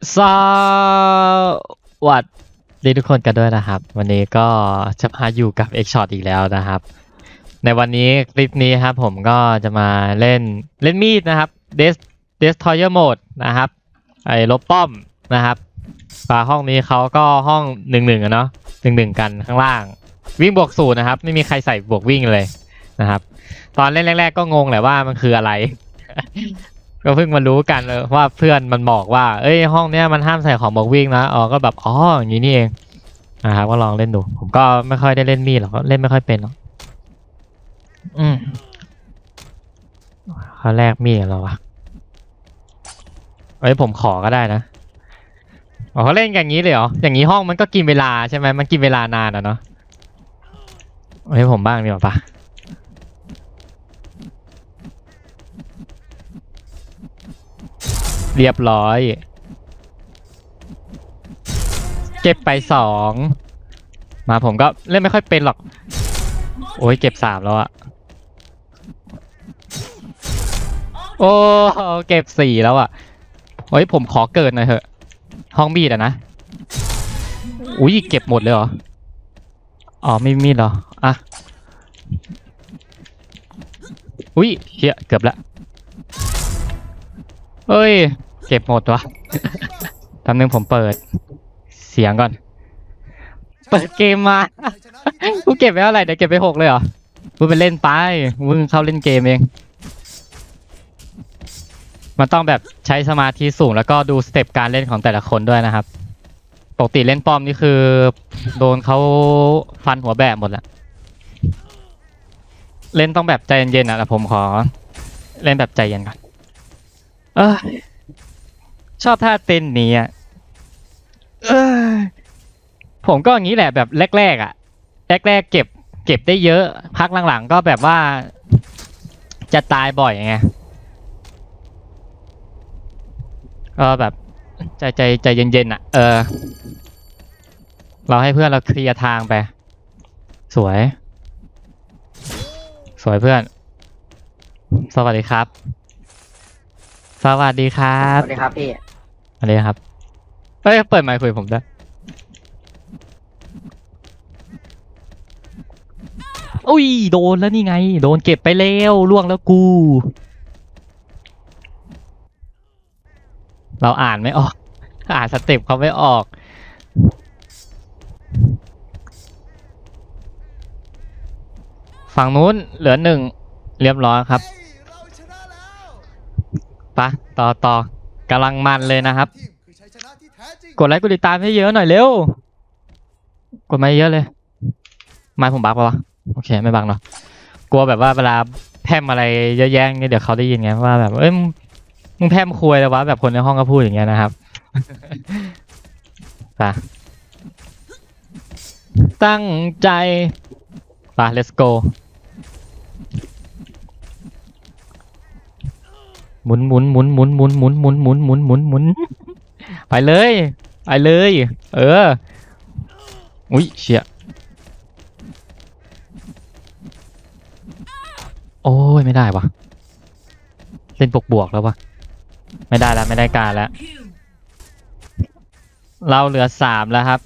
สวัสดีทุกคนกันด้วยนะครับวันนี้ก็จะมาอยู่กับ X-Shot อีกแล้วนะครับในวันนี้คลิปนี้ครับผมก็จะมาเล่นมีดนะครับ Destroyer Mode นะครับไอ้ลบป้อมนะครับห้องนี้เขาก็ห้อง1-1อะเนาะ1-1กันข้างล่างวิ่งบวกศูนย์นะครับไม่มีใครใส่บวกวิ่งเลยนะครับตอนเล่นแรกๆก็งงแหละว่ามันคืออะไร ก็เพิ่งมารู้กันว่าเพื่อนมันบอกว่าเอ้ยห้องเนี้ยมันห้ามใส่ของบอกวิ่งนะก็แบบอย่างนี้นี่เองนะครับก็ลองเล่นดูผมก็ไม่ค่อยได้เล่นมีดหรอกเล่นไม่ค่อยเป็นหรอกเขาแรกมีดเหรอวะผมขอก็ได้นะเขาเล่นอย่างนี้เลยเหรออย่างนี้ห้องมันก็กินเวลาใช่ไหมมันกินเวลานานเนาะผมบ้างดีกว่าปะเรียบร้อยเก็บไป2มาผมก็เล่นไม่ค่อยเป็นหรอกโอ้ยเก็บ3แล้วอะโอ้เก็บ4แล้วอะผมขอเกิดหน่อยเถอะห้องมีดนะอุ้ยเก็บหมดเลยเหรอไม่มีดเหรออุ้ยเชี่ยเกือบละเก็บหมดวะแป๊บนึงผมเปิดเสียงก่อนเปิดเกมมากูเก็บไปเท่าไหร่เดี๋ยวเก็บไป6เลยเหรอกูไปเล่นไปมึงเข้าเล่นเกมเองมันต้องแบบใช้สมาธิสูงแล้วก็ดูสเต็ปการเล่นของแต่ละคนด้วยนะครับปกติเล่นป้อมนี่คือโดนเขาฟันหัวแบบหมดละเล่นต้องแบบใจเย็นๆแต่ผมขอเล่นแบบใจเย็นก่อนชอบท่าเต้นนี้ผมก็อย่างนี้แหละแบบแรกๆเก็บได้เยอะพักหลังๆก็แบบว่าจะตายบ่อยไงก็แบบใจเย็นๆเราให้เพื่อนเราเคลียร์ทางไปสวยเพื่อนสวัสดีครับสวัสดีครับสวัสดีครับพี่สวัสดีครับเปิดไมค์คุยผมด้วยอุ้ยโดนแล้วนี่ไงโดนเก็บไปแล้วล่วงแล้วกูเราอ่านไม่ออกอ่านสเต็ปเขาไม่ออกฝั่งนู้นเหลือ1เรียบร้อยครับปะต่อกำลังมันเลยนะครับกดไลค์กดติดตามให้เยอะหน่อยเร็วกดมาเยอะเลยไม่ผมบักปะวะโอเคไม่บักเนาะกลัวแบบว่าเวลาแพมอะไรเยอะแยะเนี่ยเดี๋ยวเขาได้ยินไงว่าแบบมึงแพมคุยแล้ววะแบบคนในห้องก็พูดอย่างเงี้ยนะครับปะตั้งใจปะ let's go หมุนไปเลยอุ้ยเชี่ยโอ้ยไม่ได้วะเล่นบวกแล้ววะไม่ได้แล้วไม่ได้การแล้วเราเหลือ3แล้วครับ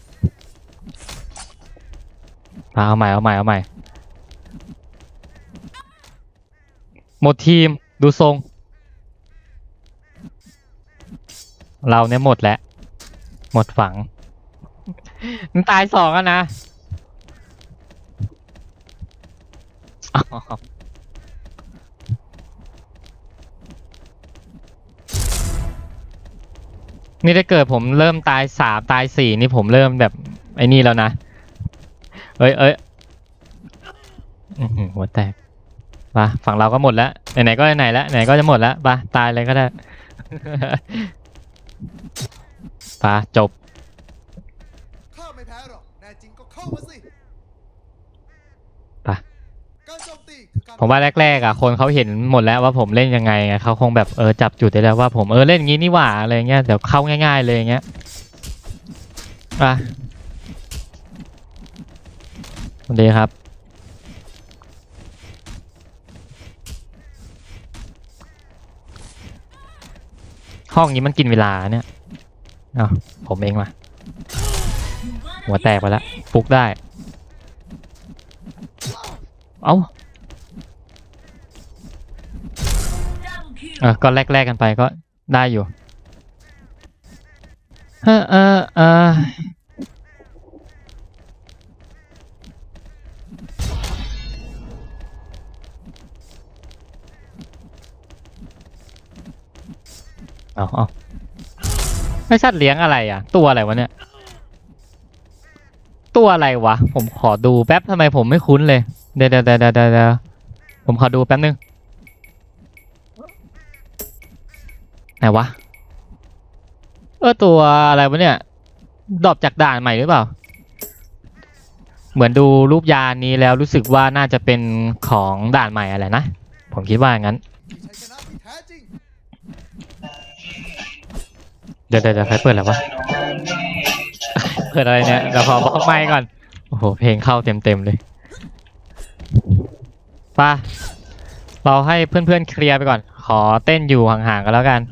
เอาใหม่หมดทีมดูทรงเราเนี่ยหมดแล้วหมดฝังมันตาย2แล้วนะนี่ถ้าเกิดผมเริ่มตาย3ตาย4นี่ผมเริ่มแบบไอ้นี่แล้วนะหัวแตกมาฝั่งเราก็หมดแล้วไหนๆก็ไหนแล้วไหนก็จะหมดแล้วไปตายเลยก็ได้ไปจบข้าไม่แพ้หรอกแน่จริงก็เข้ามาสิไปผมว่าแรกๆคนเขาเห็นหมดแล้วว่าผมเล่นยังไงเขาคงแบบจับจุดได้แล้วว่าผมเล่นอย่างนี้นี่หว่าอะไรเงี้ยเดี๋ยวเข้าง่ายๆเลยอย่างเงี้ยไปสวัสดีครับห้องนี้มันกินเวลาเนี่ยเอาผมเองมาหัวแตกไปแล้วฟุกได้เอ้าก็แลกกันไปก็ได้อยู่เอาไม่สัตว์เลี้ยงอะไรอ่ะตัวอะไรวะเนี่ยตัวอะไรวะผมขอดูแป๊บทำไมผมไม่คุ้นเลยเดี๋ยวผมขอดูแป๊บนึงไหนวะตัวอะไรวะเนี่ยดรอปจากด่านใหม่หรือเปล่าเหมือนดูรูปยานี้แล้วรู้สึกว่าน่าจะเป็นของด่านใหม่อะไรนะผมคิดว่างั้นเดี๋ยวใครเปิดแล้ววะเปิดอะไรเนี่ยเดี๋ยวขอบล็อกไมค์ก่อนโอ้โหเพลงเข้าเต็มเลยป่ะเราให้เพื่อนๆเคลียร์ไปก่อนขอเต้นอยู่ห่างๆกันแล้วกัน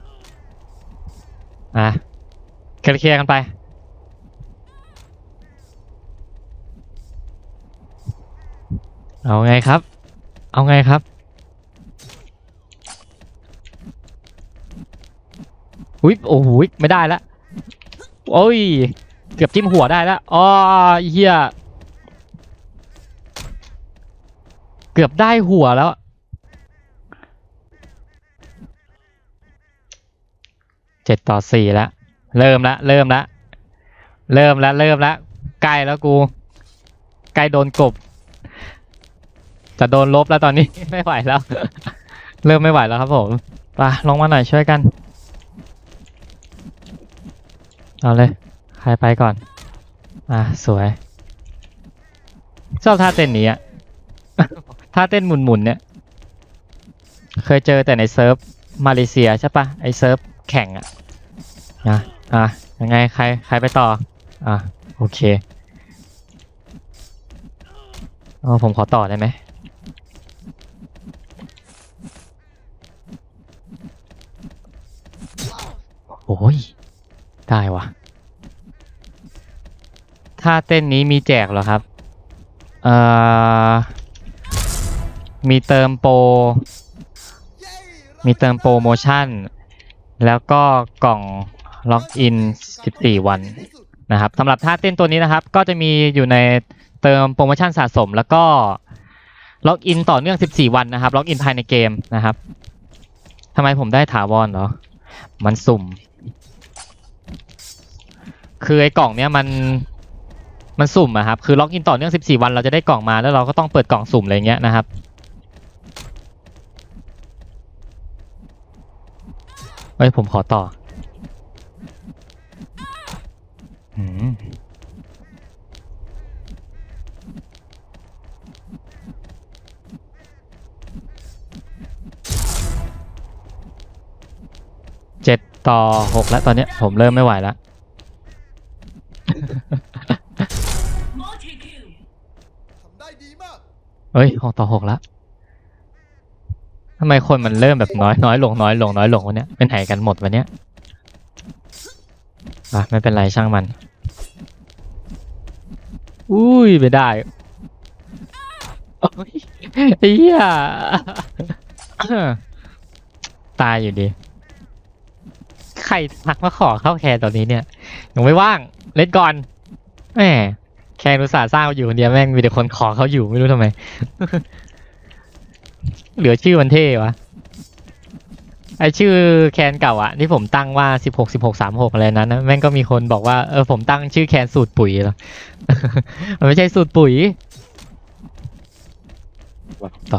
เคลียร์กันไปเอาไงครับอุ้ยโอ้โหไม่ได้แล้วโอ้ยเกือบจิ้มหัวได้แล้วอ๋อเฮียเกือบได้หัวแล้ว7-4แล้วเริ่มละใกล้แล้วกูใกล้โดนกบจะโดนลบแล้วตอนนี้ ไม่ไหวแล้ว เริ่มไม่ไหวแล้วครับผมไปลงมาหน่อยช่วยกันเอาเลยใครไปก่อนสวยชอบท่าเต้นนี้อะท่าเต้นหมุนเนี่ยเคยเจอแต่ในเซิร์ฟมาเลเซียใช่ปะไอเซิร์ฟแข่งอะยังไงใครไปต่อโอเคผมขอต่อได้ไหมโอ้ยได้วะถ้าเต้นนี้มีแจกเหรอครับมีเติมโปรโมชั่นแล้วก็กล่องล็อกอิน14 วันนะครับสำหรับท่าเต้นตัวนี้นะครับก็จะมีอยู่ในเติมโปรโมชั่นสะสมแล้วก็ล็อกอินต่อเนื่อง14 วันนะครับล็อกอินภายในเกมนะครับทำไมผมได้ถาวรเหรอมันสุ่มคือไอ้กล่องเนี้ยมันสุ่มอะครับคือล็อกอินต่อเนื่อง14 วันเราจะได้กล่องมาแล้วเราก็ต้องเปิดกล่องสุ่มอะไรเงี้ยนะครับผมขอต่อ7-6แล้วตอนนี้ผมเริ่มไม่ไหวแล้ว6-6แล้วทำไมคนมันเริ่มแบบน้อยลงวะเนี่ยเป็นไหนกันหมดวะเนี่ยไม่เป็นไรช่างมันอุ้ยไม่ได้เฮียตายอยู่ดีใครทักมาขอเข้าแคนตอนนี้เนี่ยยังไม่ว่างเล่นก่อนแหมแคนอุตส่าห์สร้างอยู่คนเดียวแม่งมีแต่คนขอเขาอยู่ไม่รู้ทำไมเหลือชื่อมันเท่วะไอชื่อแคนเก่าอะที่ผมตั้งว่า16 36อะไรนั้นนะแม่งก็มีคนบอกว่าผมตั้งชื่อแคนสูตรปุ๋ยแล้ว มันไม่ใช่สูตรปุ๋ยต่อ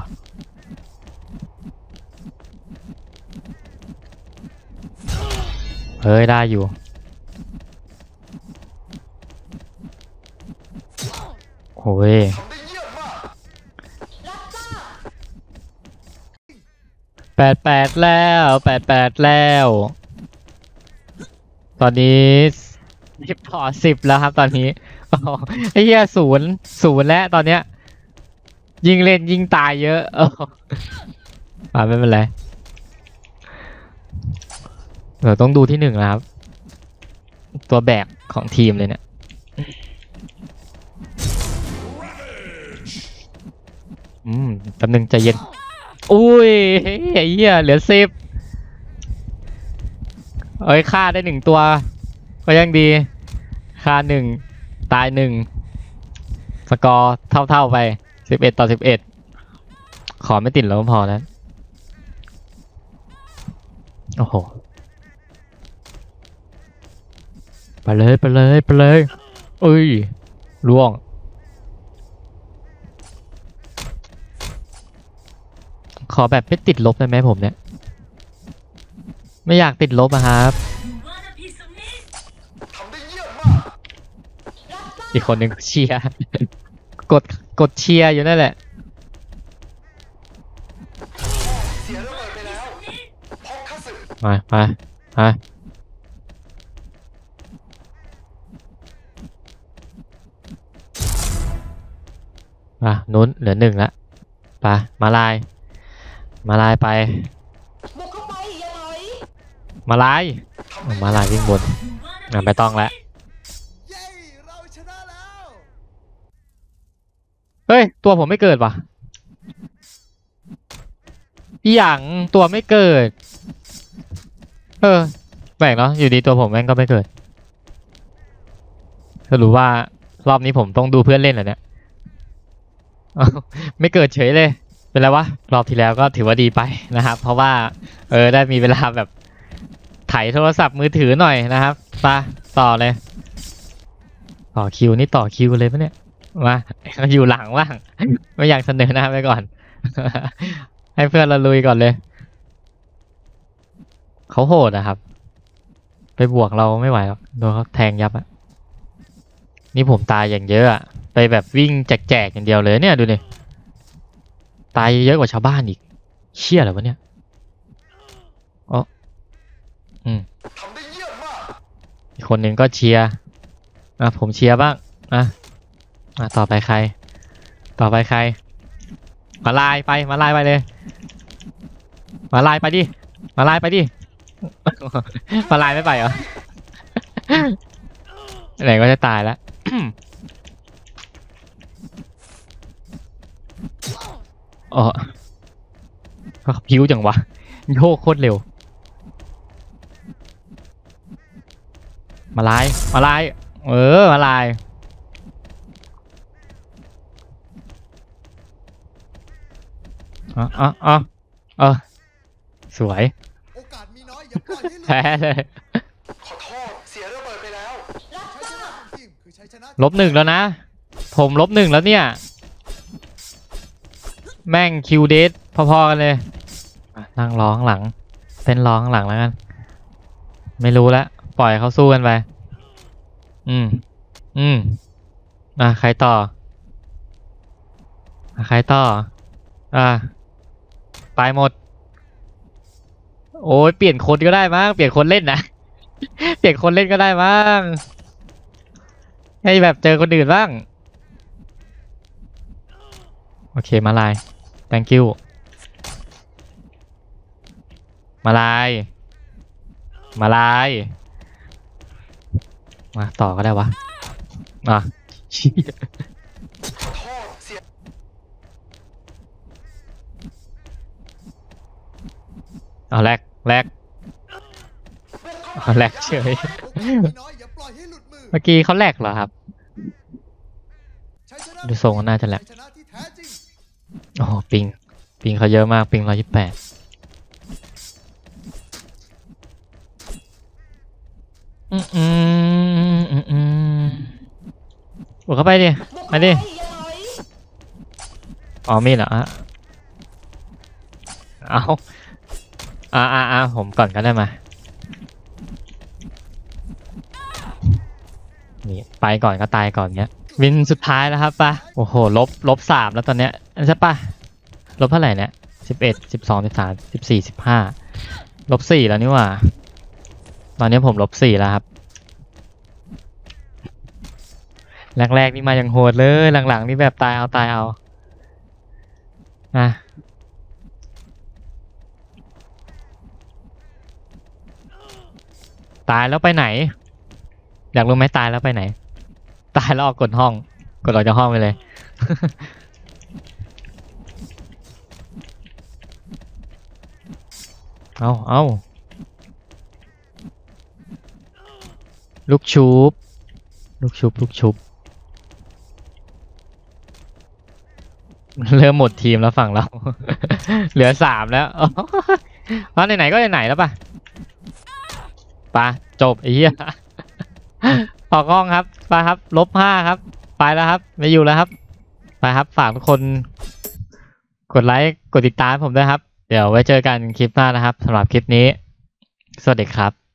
ได้อยู่โอ้ย88แล้วตอนนี้10 แล้วครับตอนนี้ไอ้เหี้ย0แล้วตอนเนี้ยยิงเล่นยิงตายเยอะไม่เป็นไรเดี๋ยวต้องดูที่1นะครับตัวแบกของทีมเลยเนี่ยแป๊บนึงใจเย็นอุ้ยไอ้เหี้ยเหลือ10เอ้ยฆ่าได้1ตัวก็ยังดีฆ่า1ตาย1สกอร์เท่าไป11-11ขอไม่ติดแล้วพอนะโอ้โหไปเลยเอ้ยล่วงขอแบบไม่ติดลบได้ไหมผมเนี่ยไม่อยากติดลบอะครับอีกคนหนึ่งเชียร์กดเชียร์อยู่นั่นแหละไปนุ้นเหลือ1ละไปมาลายไปมาลายวิ่งบนไม่ต้องแล้วเฮ้ยตัวผมไม่เกิดว่ะอีหยังตัวไม่เกิดแปลกเนาะอยู่ดีตัวผมแม่งก็ไม่เกิดสรุปว่ารอบนี้ผมต้องดูเพื่อนเล่นเหรอเนี่ยไม่เกิดเฉยเลยเป็นไรวะรอบที่แล้วก็ถือว่าดีไปนะครับเพราะว่าได้มีเวลาแบบไถโทรศัพท์มือถือหน่อยนะครับมาต่อเลยต่อคิวนี่ต่อคิวเลยปะเนี่ยมาอยู่หลังว่างไม่อยากเสนอหน้าไปก่อนให้เพื่อนเราลุยก่อนเลยเขาโหดนะครับไปบวกเราไม่ไหวหรอกโดนเขาแทงยับอะนี่ผมตายอย่างเยอะอะไปแบบวิ่งแจกอย่างเดียวเลยเนี่ยดูดิตายเยอะกว่าชาวบ้านอีกเชี่ยอะไรวะเนี่ยอ๋ออีกคนหนึ่งก็เชียร์ผมเชียร์บ้างต่อไปใครมาลายไปเลยมาลายไปดิมาลายไม่ไปเหรอไหนก็จะตายแล้วอ๋อพิ้วจังวะโยกโคตรเร็วมาลายมาลายสวยแพ้เลย-1แล้วนะผม-1แล้วเนี่ยแม่งคิวเดทพอๆกันเลยนั่งร้องหลังเต้นร้องหลังแล้วกันไม่รู้แล้วปล่อยเขาสู้กันไปใครต่อตายหมดโอ้ยเปลี่ยนคนก็ได้มั้งเปลี่ยนคนเล่นนะเปลี่ยนคนเล่นก็ได้มั้งให้แบบเจอคนอื่นบ้างโอเคมาลาย thank you มาลายมาต่อก็ได้วะเอาแลกเฉยเมื่อกี้เขาแลกเหรอครับดูทรงน่าจะแลกโอ้ปิงเขาเยอะมากปิง128บุกเข้าไปดิมาดิอ๋อมีเหรอเอาผมก่อนก็ได้มานี่ไปก่อนก็ตายก่อนเงี้ยวินสุดท้ายแล้วครับป่ะโอ้โหลบ3แล้วตอนเนี้ยใช่ป่ะลบเท่าไหร่เนี่ย11 12 13 14 15-4แล้วนี่หว่าตอนนี้ผม-4แล้วครับแรกๆนี่มาอย่างโหดเลยหลังๆนี่แบบตายเอาตายแล้วไปไหนอยากรู้ไหมตายแล้วไปไหน ตายแล้วออกกดห้อง กดออกจากห้องไปเลย เอาลูกชุบ ลูกชุบ ลูกชุบ เริ่มหมดทีมแล้วฝั่งเรา เหลือ3แล้ว อ๋อไหนๆก็ไหนๆแล้วป่ะปะจบไอ้เหี้ย ออกห้องครับไปครับ-5ครับไปแล้วครับไม่อยู่แล้วครับไปครับฝากทุกคนกดไลค์กดติดตามผมด้วยครับเดี๋ยวไว้เจอกันคลิปหน้านะครับสำหรับคลิปนี้สวัสดีครับ